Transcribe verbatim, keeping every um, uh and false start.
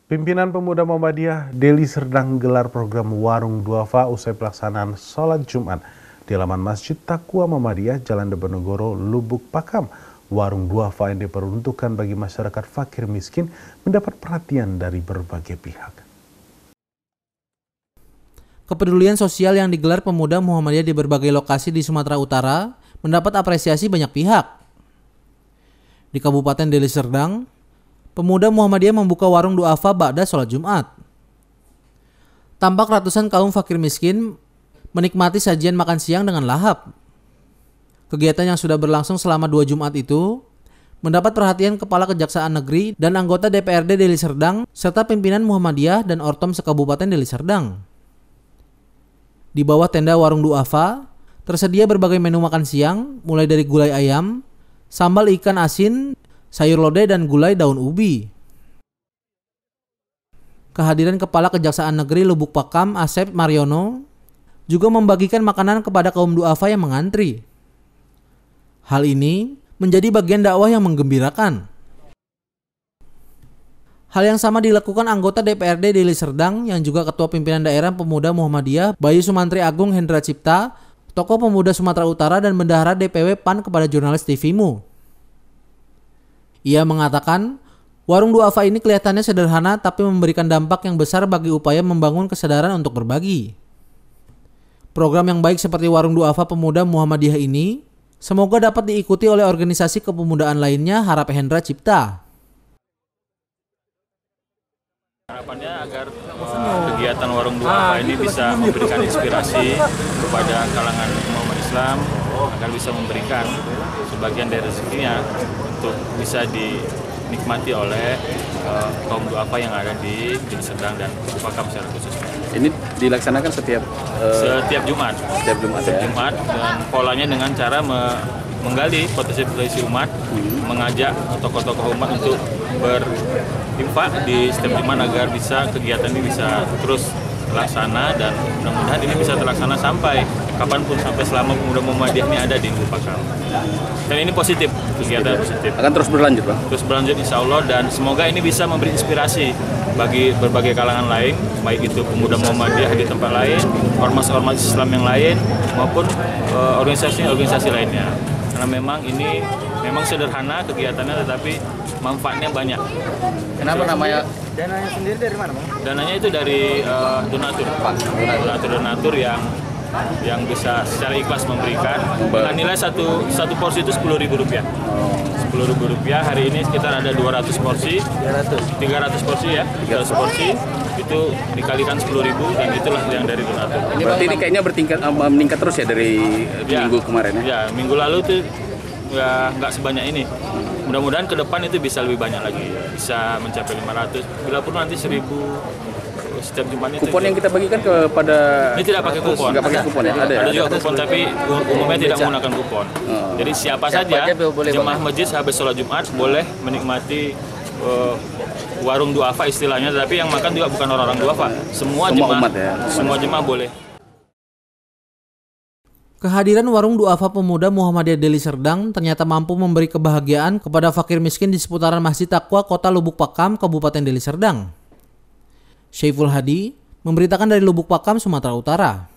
Pimpinan Pemuda Muhammadiyah Deli Serdang gelar program Warung Duafa usai pelaksanaan sholat Jumat di halaman Masjid Taqwa Muhammadiyah Jalan Diponegoro, Lubuk Pakam. Warung Duafa yang diperuntukkan bagi masyarakat fakir miskin mendapat perhatian dari berbagai pihak. Kepedulian sosial yang digelar Pemuda Muhammadiyah di berbagai lokasi di Sumatera Utara mendapat apresiasi banyak pihak. Di Kabupaten Deli Serdang, Pemuda Muhammadiyah membuka warung duafa ba'da sholat Jumat. Tampak ratusan kaum fakir miskin menikmati sajian makan siang dengan lahap. Kegiatan yang sudah berlangsung selama dua Jumat itu mendapat perhatian Kepala Kejaksaan Negeri dan anggota D P R D Deli Serdang serta pimpinan Muhammadiyah dan Ortom sekabupaten Deli Serdang. Di bawah tenda warung duafa tersedia berbagai menu makan siang mulai dari gulai ayam, sambal ikan asin, sayur lodeh dan gulai daun ubi. Kehadiran Kepala Kejaksaan Negeri Lubuk Pakam Asep Mariono juga membagikan makanan kepada kaum duafa yang mengantri. Hal ini menjadi bagian dakwah yang menggembirakan. Hal yang sama dilakukan anggota D P R D Deli Serdang yang juga Ketua Pimpinan Daerah Pemuda Muhammadiyah Bayu Sumantri Agung Hendra Cipta, tokoh pemuda Sumatera Utara dan bendahara D P W P A N kepada jurnalis T V M U. Ia mengatakan, warung duafa ini kelihatannya sederhana tapi memberikan dampak yang besar bagi upaya membangun kesadaran untuk berbagi. Program yang baik seperti warung duafa Pemuda Muhammadiyah ini semoga dapat diikuti oleh organisasi kepemudaan lainnya, harap Hendra Cipta. Harapannya agar uh, kegiatan warung duafa ini bisa memberikan inspirasi kepada kalangan umat Islam agar bisa memberikan sebagian dari rezekinya untuk bisa dinikmati oleh uh, kaum duafa yang ada di Deli Serdang dan Pakam secara khusus. Ini dilaksanakan setiap uh, setiap Jumat. Setiap Jumat, setiap ya? Jumat dan polanya dengan cara me menggali potensi-potensi umat, hmm. mengajak tokoh-tokoh umat untuk berinfak di setiap Jumat agar bisa kegiatan ini bisa terus terlaksana dan mudah-mudahan ini bisa terlaksana sampai kapanpun, sampai selama Pemuda Muhammadiyah ini ada di Lubuk Pakam. Dan ini positif, kegiatan positif. Akan terus berlanjut, Bang? Terus berlanjut insya Allah, dan semoga ini bisa memberi inspirasi bagi berbagai kalangan lain, baik itu pemuda Muhammadiyah di tempat lain, ormas-ormas Islam yang lain, maupun organisasi-organisasi uh, lainnya. Karena memang ini memang sederhana kegiatannya, tetapi manfaatnya banyak. Kenapa namanya? Dananya sendiri dari mana, Bang? Dananya itu dari uh, donatur, donatur-donatur yang yang bisa secara ikhlas memberikan dengan nilai satu satu porsi itu sepuluh ribu rupiah. Sepuluh ribu rupiah. Hari ini sekitar ada dua ratus porsi, tiga ratus porsi ya, tiga ratus porsi itu dikalikan sepuluh ribu dan itulah yang dari donatur. Ini berarti ini kayaknya bertingkat meningkat terus ya dari ya, minggu kemarin ya? Ya, minggu lalu tuh ya nggak sebanyak ini. Mudah-mudahan ke depan itu bisa lebih banyak lagi, bisa mencapai lima ratus, bila perlu nanti seribu. Setiap Jumat itu. Kupon yang kita bagikan kepada ini tidak pakai kupon. Nggak pakai kupon ya? Ada, ada ya? juga kupon tapi umumnya tidak menggunakan kupon. Oh. Jadi siapa, siapa saja jemaah masjid habis sholat Jumat boleh menikmati uh, warung duafa istilahnya, tapi yang makan juga bukan orang-orang duafa. Semua, semua jemaah, umat ya? Semua jemaah boleh. Kehadiran warung duafa Pemuda Muhammadiyah Deli Serdang ternyata mampu memberi kebahagiaan kepada fakir miskin di seputaran Masjid Taqwa Kota Lubuk Pakam, Kabupaten Deli Serdang. Syaiful Hadi memberitakan dari Lubuk Pakam, Sumatera Utara.